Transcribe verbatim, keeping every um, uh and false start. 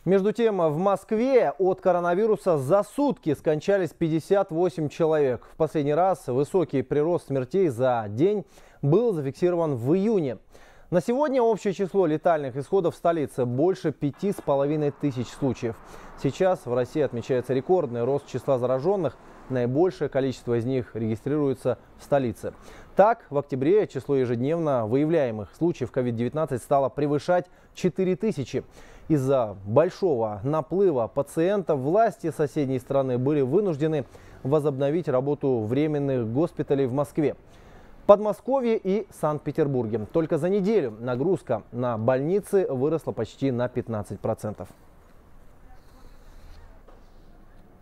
Между тем, в Москве от коронавируса за сутки скончались пятьдесят восемь человек. В последний раз высокий прирост смертей за день был зафиксирован в июне. На сегодня общее число летальных исходов в столице больше пяти с половиной тысяч случаев. Сейчас в России отмечается рекордный рост числа зараженных. Наибольшее количество из них регистрируется в столице. Так, в октябре число ежедневно выявляемых случаев ковид девятнадцать стало превышать четыре тысячи. Из-за большого наплыва пациентов власти соседней страны были вынуждены возобновить работу временных госпиталей в Москве, Подмосковье и Санкт-Петербурге. Только за неделю нагрузка на больницы выросла почти на пятнадцать процентов.